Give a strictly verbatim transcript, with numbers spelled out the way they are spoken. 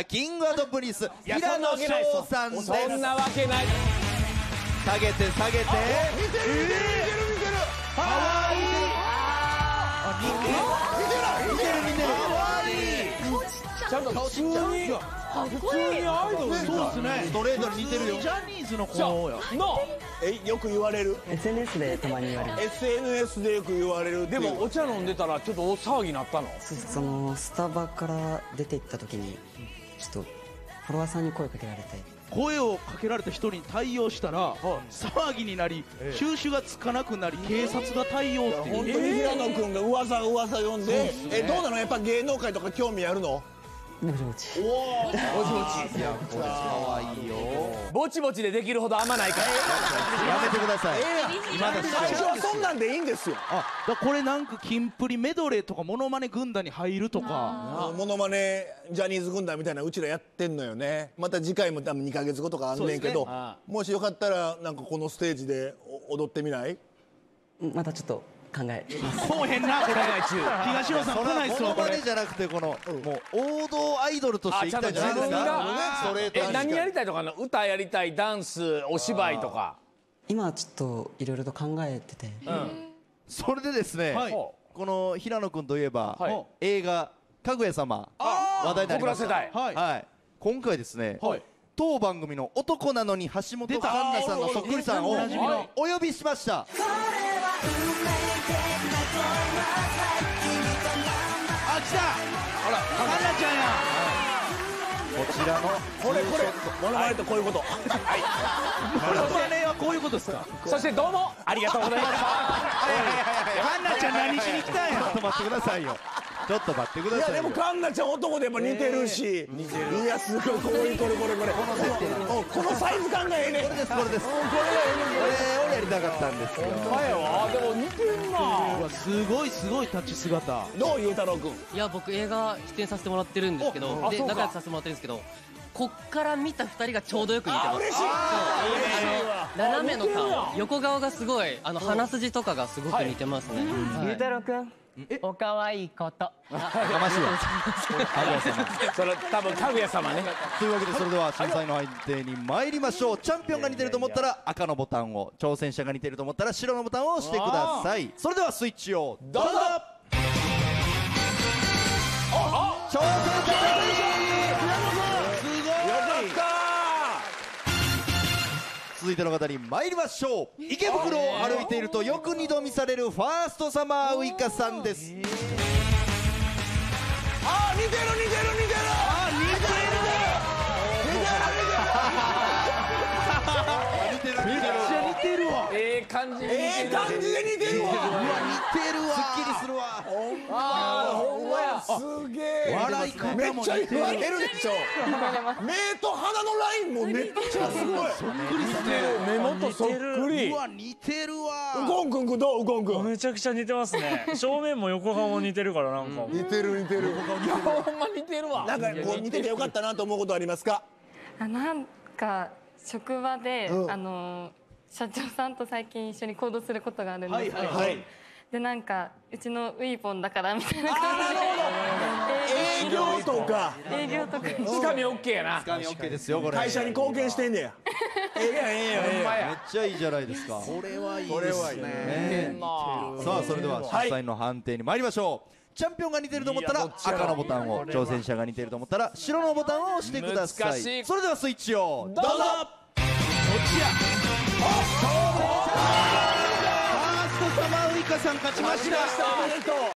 キングプリンス平野紫耀さんです。 そんなわけない。 下げて下げて、 似てる似てる似てる似てる。かわいい。あ、似てる似てる似てる。かわいい。 ちゃんと普通に普通にアイドルみたい。 そうですね。ストレートに似てるよ。ジャニーズの子や。 のえ、よく言われる。 エスエヌエス でたまに言われる。 エスエヌエス でよく言われる。 でもお茶飲んでたらちょっと大騒ぎになったの？ そのスタバから出て行った時にちょっとフォロワーさんに声かけられて、 声をかけられた人に対応したら騒ぎになり、収拾がつかなくなり、警察が対応っていう。 本当に平野君が噂噂読んで、え、どうなの？やっぱ芸能界とか興味あるの？ ぼちぼち。 おお、ぼちぼち。 いやこれかわいいよ。 ぼちぼちでできるほど甘ないから。 やめてください。今だ最初はそんなんでいいんですよ。 あ、だこれなんかキンプリメドレーとかモノマネ軍団に入るとか、 モノマネジャニーズ軍団みたいなうちらやってんのよね。また次回も多分にかげつごとかあんねんけど、もしよかったらなんかこのステージで踊ってみない？ またちょっと考えます。 そうへんなこれ。東野さん来ないっすわこれ。 モノマネじゃなくてこのもう王道アイドルとしていきたいんじゃないですか。ストレートえ、何やりたいとかな？歌やりたい、ダンス、お芝居とか。 今ちょっといろいろと考えてて、 それでですね、この平野君といえば映画「かぐや様」話題になりました。はい。今回ですね、当番組の男なのに橋本環奈さんのそっくりさんをお呼びしました。 あ、来た。あら、環奈ちゃんや。 こちらのこれこれモノマネとこういうこと。 モノマネはこういうことですか。 そしてどうもありがとうございました。 環奈ちゃん何しに来たんや。 ちょっと待ってくださいよ。ちょっと待ってくださいよ。 いやでも環奈ちゃん男でやっぱ似てるし、いやすごい、これこれこれこれこの設定なんです。このサイズ感がええね。これですこれです。これをやりたかったんですよ。 前はでも似てるな。 すごいすごい立ち姿。 どう？ゆうたろう君。 いや僕映画出演させてもらってるんですけど、で仲良くさせてもらってるんですけど、こっから見たふたりがちょうどよく似てます。 嬉しい。 斜めの顔、横顔がすごい、あの鼻筋とかがすごく似てますね。 ゆうたろうくん、おかわいいこと。 かましいわ。かぐや様。 それ多分かぐや様ね。 というわけでそれでは審査員の判定に参りましょう。チャンピオンが似てると思ったら赤のボタンを、挑戦者が似てると思ったら白のボタンを押してください。それではスイッチをどうぞ。挑戦者続いての方に参りましょう。池袋を歩いているとよく二度見されるファーストサマーウイカさんです。 あ、似てる似てる似てる。あ、似てる似てる似てる。 めっちゃ似てるわ。 ええ感じ。 ええ感じで似てるわ。 似てるわ。すっきりするわ。 ああ、ほんまや。 すげえ。 笑い方めっちゃも似てる。 言われるでしょ。目と鼻のラインもめっちゃすごい。 そっくりですね。 目元そっくり。 うわ似てるわ。 ウコン君どう？ウコン君。 めちゃくちゃ似てますね。正面も横顔も似てるからなんか。 似てる似てる。 いやほんま似てるわ。 なんかこう似ててよかったなと思うことありますか？ あ、なんか職場であの社長さんと最近一緒に行動することがあるんですけど、でなんかうちのウィーポンだからみたいな感じで営業とか営業とかつかみオッケーやな。 つかみ OK ですよこれ。 会社に貢献してんねや。ええやんええやんええやん。 めっちゃいいじゃないですか。 これはいいこれですはいいね。 ね。 さあそれでは審査員の判定に参りましょう。チャンピオンが似てると思ったら赤のボタンを、挑戦者が似てると思ったら白のボタンを押してください。 難しい。 それではスイッチをどうぞ。 どっちや。ファーストサマーウイカさん勝ちました。 おめでとう。